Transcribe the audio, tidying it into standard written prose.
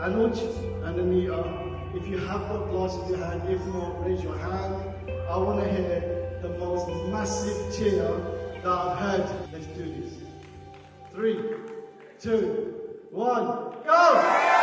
Anuj and Anita, if you have got glass in your hand, if not, raise your hand. I want to hear the most massive cheer that I've heard. Let's do this. 3, 2, 1, go!